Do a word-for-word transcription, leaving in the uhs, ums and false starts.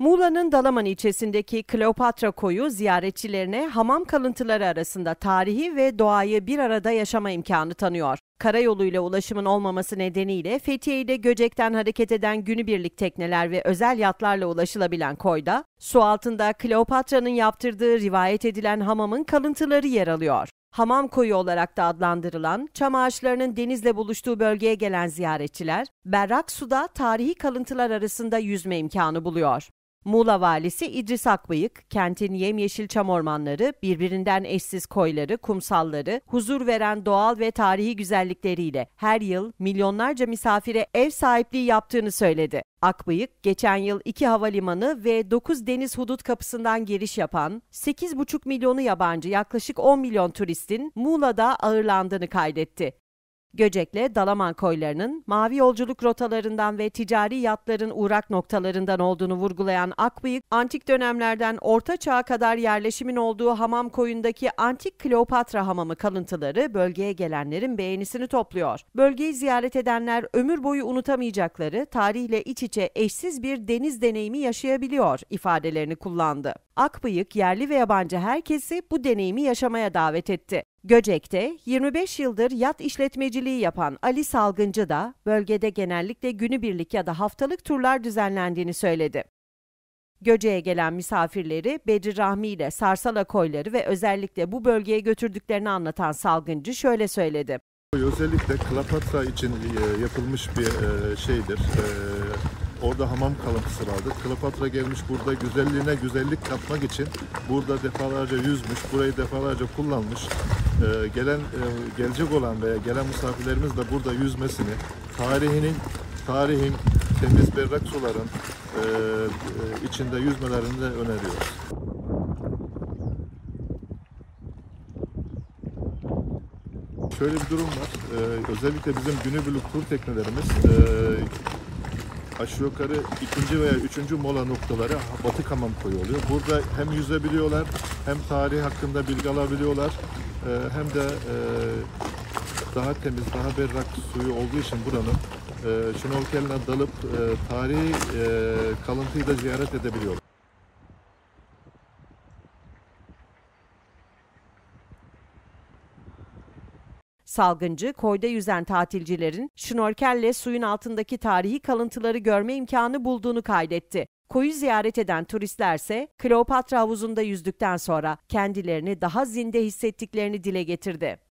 Muğla'nın Dalaman ilçesindeki Kleopatra Koyu ziyaretçilerine hamam kalıntıları arasında tarihi ve doğayı bir arada yaşama imkanı tanıyor. Karayoluyla ulaşımın olmaması nedeniyle Fethiye ile Göcek'ten hareket eden günübirlik tekneler ve özel yatlarla ulaşılabilen koyda, su altında Kleopatra'nın yaptırdığı rivayet edilen hamamın kalıntıları yer alıyor. Hamam koyu olarak da adlandırılan, çam ağaçlarının denizle buluştuğu bölgeye gelen ziyaretçiler, berrak suda tarihi kalıntılar arasında yüzme imkanı buluyor. Muğla Valisi İdris Akbıyık, kentin yemyeşil çam ormanları, birbirinden eşsiz koyları, kumsalları, huzur veren doğal ve tarihi güzellikleriyle her yıl milyonlarca misafire ev sahipliği yaptığını söyledi. Akbıyık, geçen yıl iki havalimanı ve dokuz deniz hudut kapısından giriş yapan sekiz buçuk milyonu yabancı yaklaşık on milyon turistin Muğla'da ağırlandığını kaydetti. Göcek'le Dalaman koylarının mavi yolculuk rotalarından ve ticari yatların uğrak noktalarından olduğunu vurgulayan Akbıyık, antik dönemlerden Orta Çağ'a kadar yerleşimin olduğu hamam koyundaki antik Kleopatra hamamı kalıntıları bölgeye gelenlerin beğenisini topluyor. Bölgeyi ziyaret edenler ömür boyu unutamayacakları, tarihle iç içe eşsiz bir deniz deneyimi yaşayabiliyor ifadelerini kullandı. Akbıyık, yerli ve yabancı herkesi bu deneyimi yaşamaya davet etti. Göcek'te yirmi beş yıldır yat işletmeciliği yapan Ali Salgıncı da bölgede genellikle günübirlik ya da haftalık turlar düzenlendiğini söyledi. Göcek'e gelen misafirleri Bedri Rahmi ile Sarsala koyları ve özellikle bu bölgeye götürdüklerini anlatan Salgıncı şöyle söyledi. Özellikle Kleopatra için yapılmış bir şeydir. Orada hamam kalıntısı vardı. Kleopatra gelmiş burada güzelliğine güzellik katmak için burada defalarca yüzmüş, burayı defalarca kullanmış. Ee, gelen e, gelecek olan veya gelen misafirlerimiz de burada yüzmesini, tarihinin, tarihin temiz berrak suların e, e, içinde yüzmelerini de öneriyoruz. Şöyle bir durum var. Ee, özellikle bizim günübirlik tur teknelerimiz e, aşağı yukarı ikinci veya üçüncü mola noktaları Batık Hamam Koyu oluyor. Burada hem yüzebiliyorlar, hem tarih hakkında bilgi alabiliyorlar, hem de daha temiz, daha berrak suyu olduğu için buranın şnorkeline dalıp tarihi kalıntıyı da ziyaret edebiliyorlar. Salgıncı, koyda yüzen tatilcilerin şnorkelle suyun altındaki tarihi kalıntıları görme imkanı bulduğunu kaydetti. Koyu ziyaret eden turistlerse Kleopatra havuzunda yüzdükten sonra kendilerini daha zinde hissettiklerini dile getirdi.